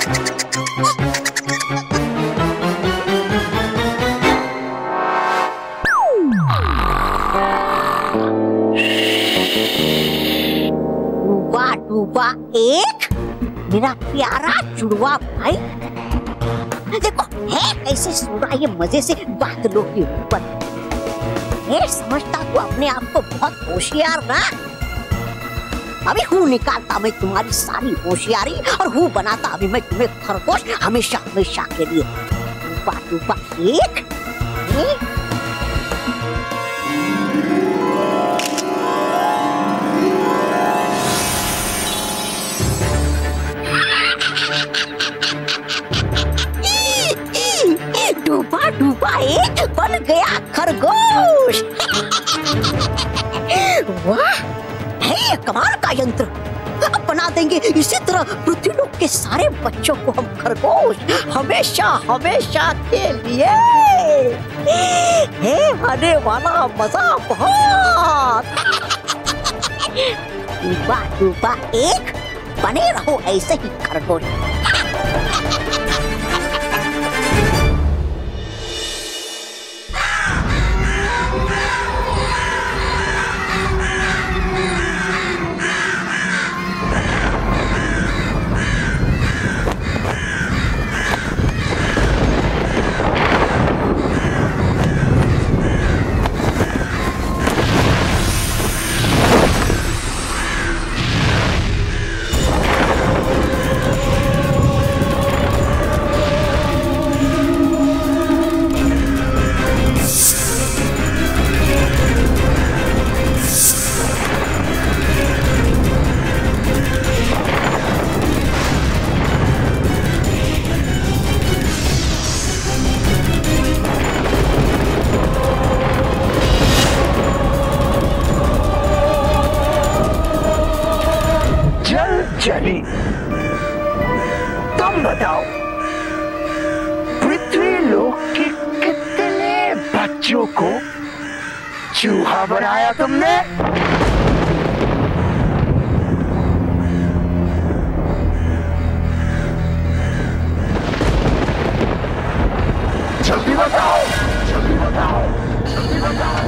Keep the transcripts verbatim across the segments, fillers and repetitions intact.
डूबा डूबा एक, मेरा प्यारा जुड़वा भाई। देखो है कैसे सो रहा है ये मजे से बादलों के ऊपर। ये समझता तू अपने आप को बहुत होशियार ना। अभी हूँ निकालता मैं तुम्हारी सारी होशियारी और हूँ बनाता अभी मैं तुम्हें खरगोश हमेशा हमेशा के लिए। डूबा डूबा एक, एक। डूबा डूबा एक बन गया खरगोश। वाह, है ये कमाल का यंत्र। अब बना देंगे इसी तरह पृथ्वी लोक के सारे बच्चों को हम खरगोश हमेशा हमेशा के लिए। है आने वाला मजा बहुत। डूबा डूबा एक, बने रहो ऐसे ही खरगोश। चली, तुम बताओ पृथ्वी लोक के कितने बच्चों को चूहा बनाया तुमने? जल्दी बताओ, जल्दी बताओ, जल्दी बताओ।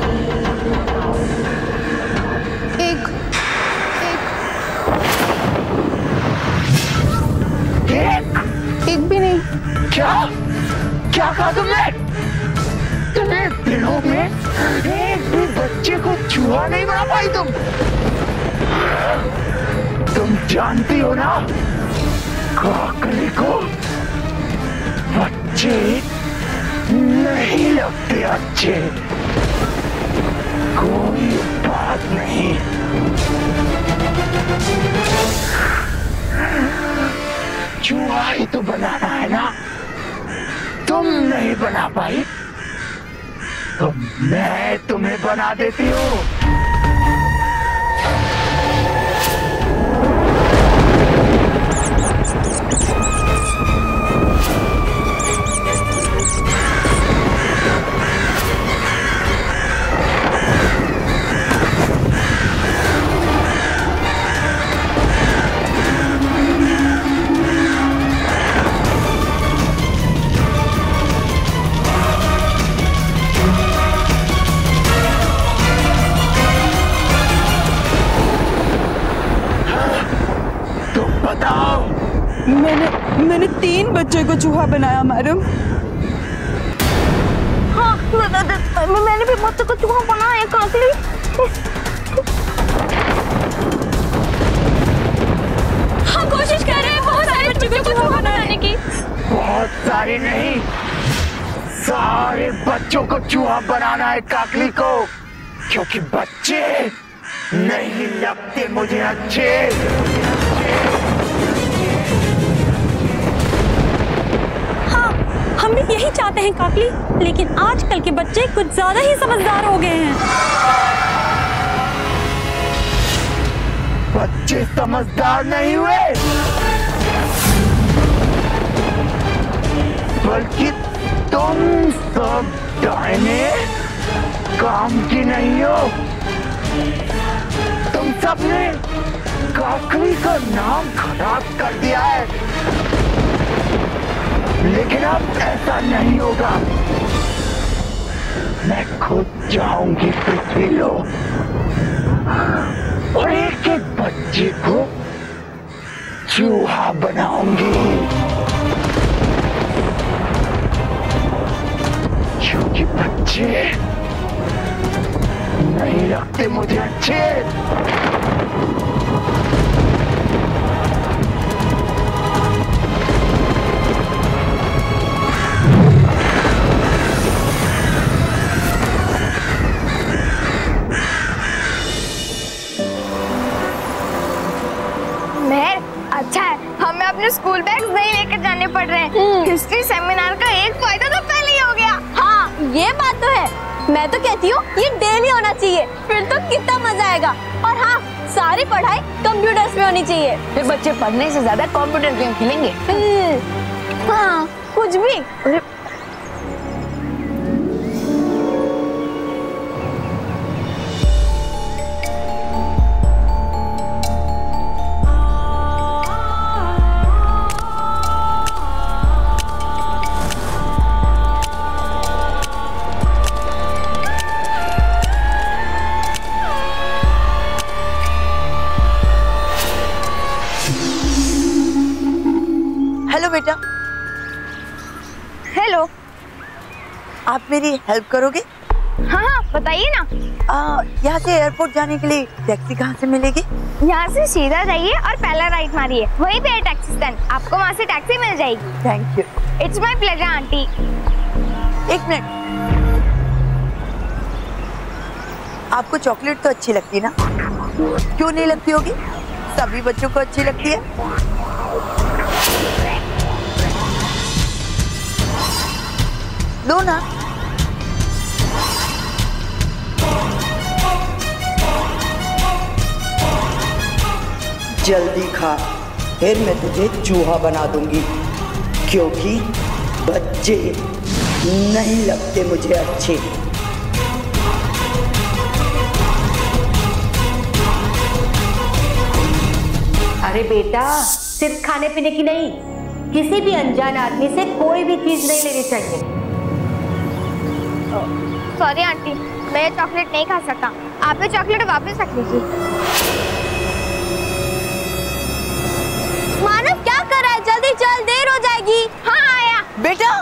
एक एक एक भी नहीं। क्या क्या कहा तुमने? तुम्हें दिनों में एक भी बच्चे को चूहा नहीं बना पाई तुम? तुम जानती हो ना काकली को बच्चे नहीं लगते अच्छे। कोई बात नहीं, चूहा ही तो बनाना है ना। तुम नहीं बना पाई तो मैं तुम्हें बना देती हूँ। मैंने मैंने तीन बच्चे को चूहा बनाया मैडम। हाँ, मैंने भी बच्चे को चूहा बनाया काकली। हम कोशिश कर रहे हैं बहुत सारे बच्चों को चूहा बनाने की। बहुत सारे नहीं, सारे बच्चों को चूहा बनाना है काकली को, क्योंकि बच्चे नहीं लगते मुझे अच्छे। हम भी यही चाहते हैं काकली, लेकिन आजकल के बच्चे कुछ ज्यादा ही समझदार हो गए हैं। बच्चे समझदार नहीं हुए, बल्कि तुम सब डायने काम की नहीं हो। तुम सबने काकली का नाम खराब कर दिया है। लेकिन अब ऐसा नहीं होगा। मैं खुद जाऊंगी पृथ्वी लोक और एक एक बच्चे को चूहा बनाऊंगी, क्योंकि बच्चे नहीं लगते मुझे अच्छे। अच्छा है हमें अपने स्कूल बैग्स नहीं लेकर जाने पड़ रहे हैं। हिस्ट्री सेमिनार का एक फायदा तो पहले ही हो गया। हाँ ये बात तो है। मैं तो कहती हूँ ये डेली होना चाहिए, फिर तो कितना मजा आएगा। और हाँ, सारी पढ़ाई कंप्यूटर्स में होनी चाहिए, फिर बच्चे पढ़ने से ज्यादा कंप्यूटर गेम खेलेंगे। हाँ कुछ भी। हेलो बेटा। हेलो। आप मेरी हेल्प करोगे? हाँ हाँ बताइए ना। यहाँ से एयरपोर्ट जाने के लिए टैक्सी कहाँ से मिलेगी? यहाँ से सीधा जाइए और पहला राइट मारिए, वहीं पे है टैक्सी स्टैंड, आपको वहाँ से टैक्सी मिल जाएगी। Thank you. It's my pleasure aunty. एक मिनट, आपको चॉकलेट तो अच्छी लगती है ना? क्यों नहीं लगती होगी? सभी बच्चों को अच्छी लगती है। लो ना। जल्दी खा, फिर मैं तुझे चूहा बना दूंगी, क्योंकि बच्चे नहीं लगते मुझे अच्छे। अरे बेटा, सिर्फ खाने पीने की नहीं, किसी भी अनजान आदमी से कोई भी चीज नहीं लेनी चाहिए। सॉरी आंटी, मैं ये चॉकलेट नहीं खा सकता, आप ये चॉकलेट वापस रख लीजिए। मानव क्या कर रहा है? जल्दी चल, देर हो जाएगी। हाँ आया। बेटा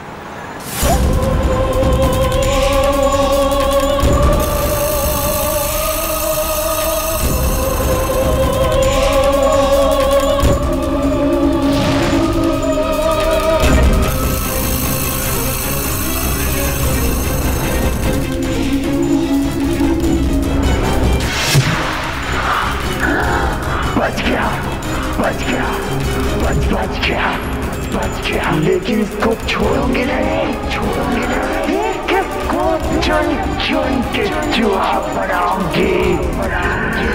बच गया, बच गया, बच बच गया, बच गया, लेकिन इसको छोड़ूंगी नहीं, छोड़ूंगी नहीं, एक एक को चुन चुन के चूहा बनाऊंगी, बनाऊंगी।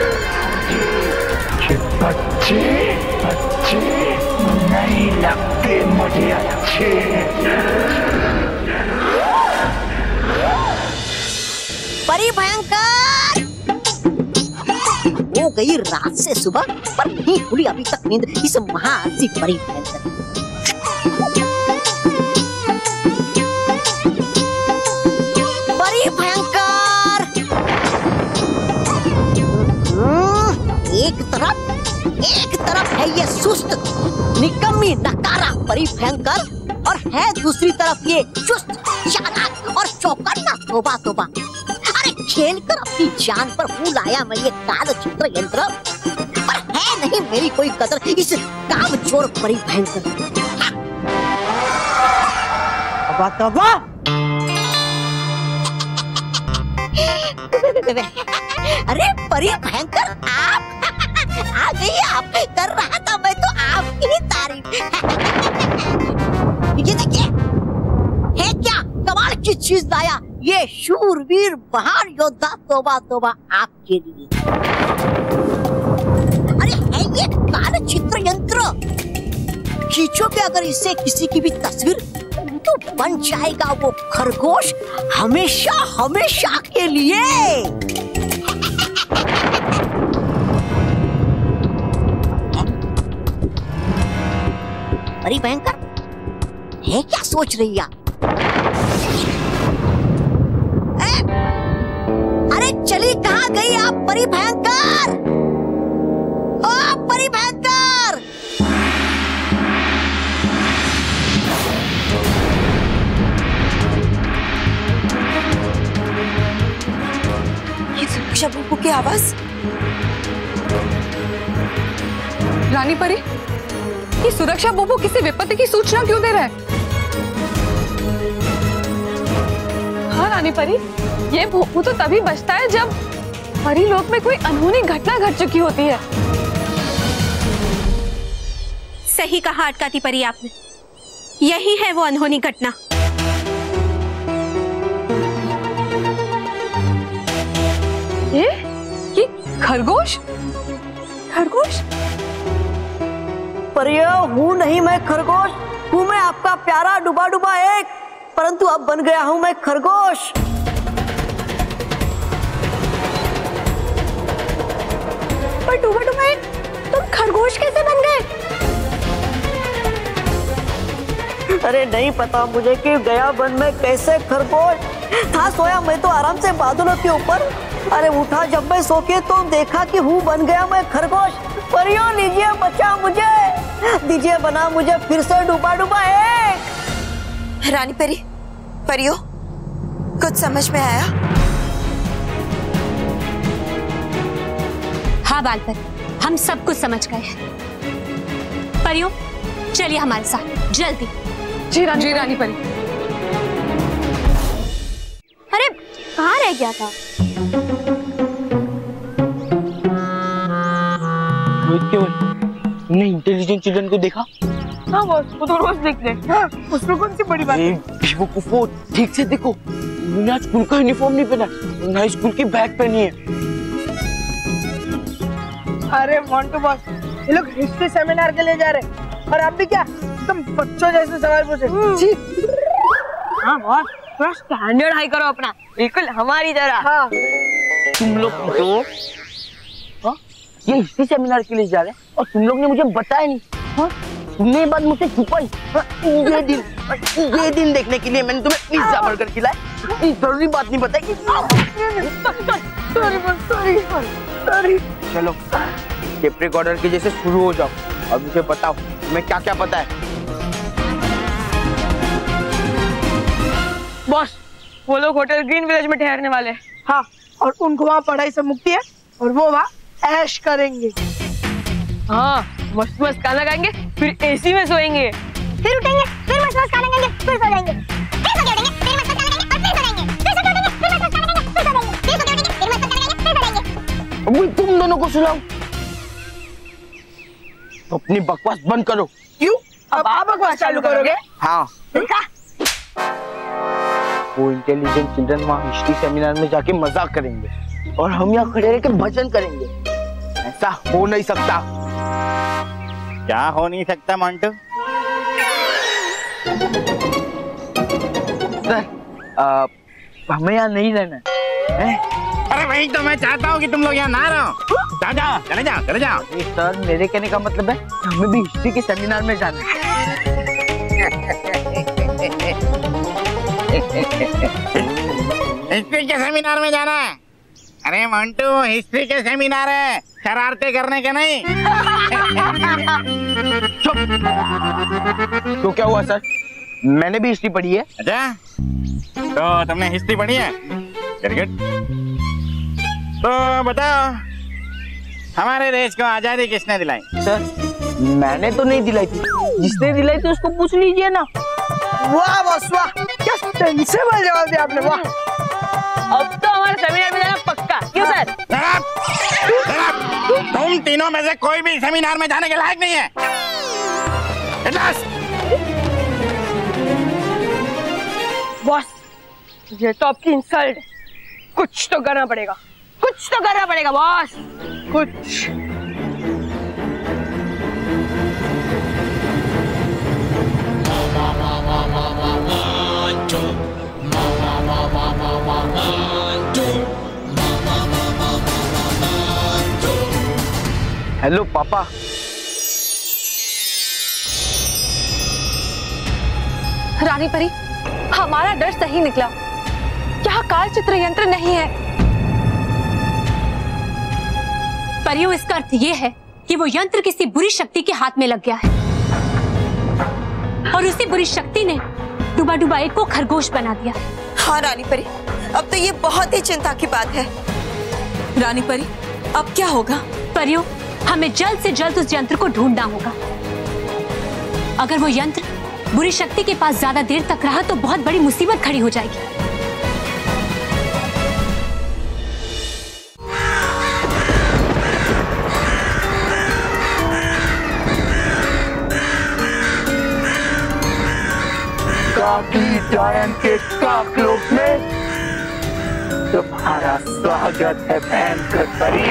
कि बच्चे बच्चे नहीं लगते मुझे अच्छे। परी भयंकर हो गई रात से सुबह, पर नहीं खुली अभी तक नींद इस महासी परी भयंकर। परी भयंकर एक तरफ एक तरफ है ये सुस्त निकम्मी नकारा परी भयंकर, और है दूसरी तरफ ये चुस्त चालाक और चौकन्ना तोबा तोबा। अरे खेल कर अपनी जान पर फूल आया मैं ये काल चित्र यंत्र, पर है नहीं मेरी कोई कदर इस काम चोर परी भयंकर। तबा तबा। अरे परी भयंकर आप आ गई, आप कर रहा था मैं तो आपकी ही तारीफ। ये देखिए है क्या कमाल की चीज लाया ये शूरवीर महान योद्धा तोबा तोबा आपके लिए। अरे है ये काल चित्र यंत्र, खींचोगे अगर इससे किसी की भी तस्वीर तो बन जाएगा वो खरगोश हमेशा हमेशा के लिए। परी भयंकर है क्या सोच रही आप? ए, अरे चली कहाँ गई आप परी भयंकर? ओ परी भयंकर! ये सुरक्षा बुबू की आवाज। रानी परी, ये सुरक्षा बुबू किसी विपत्ति की सूचना क्यों दे रहा है? हाँ रानी परी, ये भोपू तो तभी बचता है जब परी लोक में कोई अनहोनी घटना घट चुकी होती है। सही कहा अटकाती परी आपने, यही है वो अनहोनी घटना। ये ये खरगोश खरगोश परियो हूँ नहीं मैं खरगोश, हूँ मैं आपका प्यारा डूबा डूबा एक, परंतु अब बन गया हूँ मैं खरगोश। पर डूबा डूबा एक, तुम खरगोश कैसे बन गए? अरे नहीं पता मुझे कि गया बन में कैसे खरगोश था। सोया मैं तो आराम से बादलों के ऊपर, अरे उठा जब मैं सो के तो देखा कि हूँ बन गया मैं खरगोश। परियों लीजिए बचा मुझे, दीजिए बना मुझे फिर से डूबा डूबा एक। रानी परी, परियों कुछ समझ में आया? हाँ बालपन, हम सब कुछ समझ गए हैं। परियों चलिए हमारे साथ जल्दी। जी रानी, जी रानी परी। अरे कहाँ रह गया था? तुमने इंटेलिजेंट चिल्ड्रन को देखा? हाँ बॉस, वो तो रोज देखते हैं। हाँ, उसमें कौन सी बड़ी बात है? बेवकूफो, ठीक से देखो, उन्होंने आज स्कूल का यूनिफॉर्म नहीं पहना, उन्होंने स्कूल की बैग पहनी है। अरे मोंटू बॉस, ये लोग हिस्ट्री सेमिनार के लिए जा रहे हैं और आप भी क्या तुम बच्चों जैसे सवाल पूछे? हाँ बॉस, थोड़ा स्टैंडर्ड हाई करो अपना, बिल्कुल हमारी तरह। हाँ। तुम लोग तो हाँ ये हिस्ट्री सेमिनार के लिए जा रहे हैं और तुम लोग ने मुझे बताया नहीं। हाँ तुमने ये बात मुझसे छुपाई। हाँ, ये दिन ये दिन देखने के लिए मैंने तुम्हें पिज्जा बर्गर खिलाया, ये जरूरी बात नहीं बताई। Sorry sorry. चलो टेप रिकॉर्डर के जैसे शुरू हो जाओ और मुझे बताओ तुम्हें क्या क्या पता है। बॉस, वो लोग होटल ग्रीन विलेज में ठहरने वाले हैं। हाँ, और उनको वहाँ पढ़ाई से मुक्ति है और वो वहाँ ऐश करेंगे। हाँ, मस्त मस्त खाना खाएंगे, फिर एसी में सोएंगे, फिर उठेंगे, फिर मस्त मस्त खाना खाएंगे, फिर सो जाएंगे, फिर सो उठेंगे, फिर मस्त मस्त खाना खाएंगे और फिर सो जाएंगे, फिर सो उठेंगे, फिर मस्त मस्त खाना खाएंगे, फिर सो जाएंगे, फिर सो उठेंगे, फिर मस्त मस्त खाना खाएंगे, फिर सो जाएंगे। अबे तुम दोनों को सुनाओ, तो अपनी बकवास बंद करो। क्यों? अब आप बकवास चालू करोगे? हाँ। वो इंटेलिजेंट चिल्ड्रन वहाँ हिस्ट्री सेमिनार में जाके मजाक करेंगे और हम यहाँ खड़े रह के भजन करेंगे। ऐसा हो नहीं सकता। क्या हो नहीं सकता मंटू? सर, आ, हमें यहाँ नहीं रहना है। अरे वही तो मैं चाहता हूँ कि तुम लोग यहाँ ना रहो। जा जाओ, चले जाओ, चले जाओ। सर मेरे कहने का मतलब है हमें भी हिस्ट्री के सेमिनार में जाना है। हिस्ट्री के सेमिनार में जाना है? अरे मंटू, हिस्ट्री के सेमिनार है, शरारतें करने के नहीं। चुप। तो क्या हुआ सर? मैंने भी हिस्ट्री पढ़ी है। अच्छा, तो तुमने हिस्ट्री पढ़ी है? Very good. तो बताओ, हमारे देश को आजादी किसने दिलाई? सर मैंने तो नहीं दिलाई थी, जिसने दिलाई थी उसको पूछ लीजिए ना। वाह बॉस वाह, क्या सेंसेबल जवाब दिया आपने, वाह। अब तो हमारे सेमिनार में जाना पक्का, क्यों सर? तुम तीनों में से कोई भी सेमिनार में जाने के लायक नहीं है। बॉस, ये तो आपकी इंसल्ट, कुछ तो करना पड़ेगा, कुछ तो करना पड़ेगा बॉस, कुछ। हेलो पापा। रानी परी, हमारा डर सही निकला। यहाँ काल चित्र यंत्र नहीं है। परियों, इसका अर्थ ये है कि वो यंत्र किसी बुरी शक्ति के हाथ में लग गया है और उसी बुरी शक्ति ने डुबा डुबाई को खरगोश बना दिया। हाँ रानी परी, अब तो ये बहुत ही चिंता की बात है। रानी परी, अब क्या होगा? परियों, हमें जल्द से जल्द उस यंत्र को ढूंढना होगा। अगर वो यंत्र बुरी शक्ति के पास ज्यादा देर तक रहा तो बहुत बड़ी मुसीबत खड़ी हो जाएगी। काकी डायन के काकलोक में तुम्हारा स्वागत है भयंकर परी।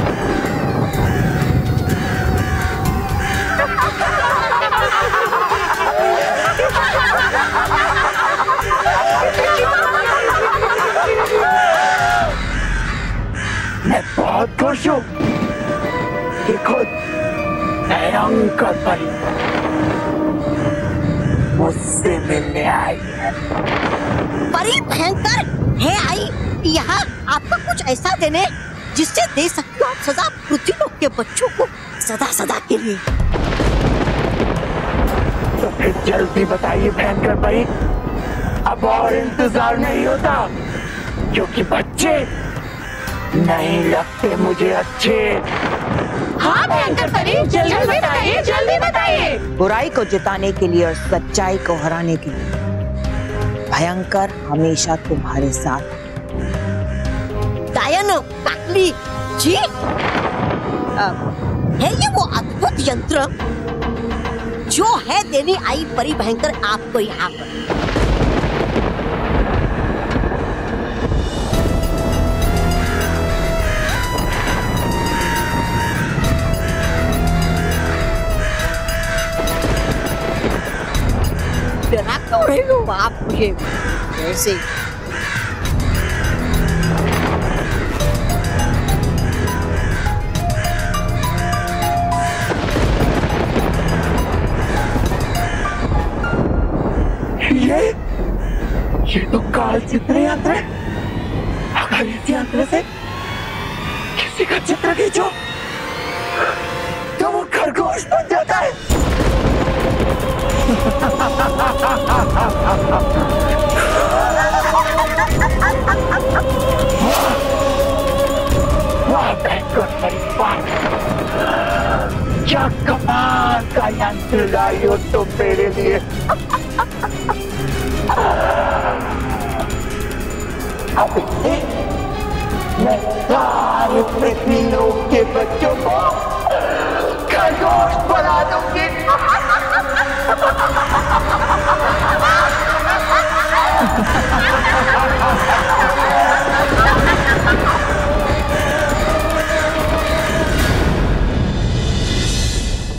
मैं बहुत खुश हूँ कि खुद भयंकर परी मुझसे मिलने आई है। परी भयंकर है आई यहाँ आपका कुछ ऐसा देने जिससे दे सकते हो आप सदा पृथ्वी लोक के बच्चों को सदा सदा के लिए। तो फिर जल्दी बताइए भयंकर परी, अब और इंतजार नहीं होता, क्योंकि बच्चे नहीं लगते मुझे अच्छे। हाँ भयंकर परी, जल्दी बताइए, जल्दी बताइए। बुराई को जिताने के लिए और सच्चाई को हराने के लिए भयंकर हमेशा तुम्हारे साथ। डायन काकली जी, आ, है ये वो अद्भुत यंत्र जो है देने आई परी भयंकर आपको यहाँ पर। डरा क्यों रहे हो आप मुझे ऐसे? ये ये तो काल चित्र यंत्र है। अगर इस यंत्र से किसी का चित्र खींचो तो वो खरगोश बन जाता है। वाह भयंकर परिवार, क्या कमाल का यंत्र लाई हो तुम मेरे लिए। अब मैं सारे पृथ्वी लोक के बच्चों को खरगोश बना दूंगा।